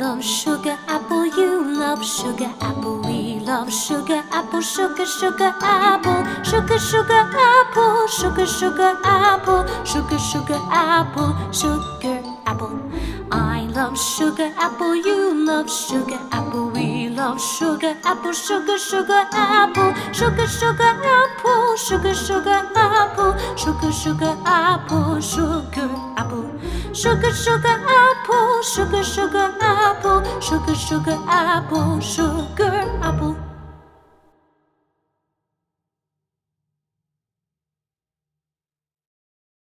love sugar apple, you love sugar apple. We love sugar apple, sugar, sugar apple, sugar, sugar apple, sugar, sugar apple, sugar, sugar apple, sugar apple. I love sugar apple, you love sugar apple. We love sugar apple, sugar, sugar apple, sugar, sugar apple, sugar, sugar apple, sugar, sugar apple, sugar apple, sugar, sugar apple, sugar, sugar apple, sugar, sugar apple, sugar apple.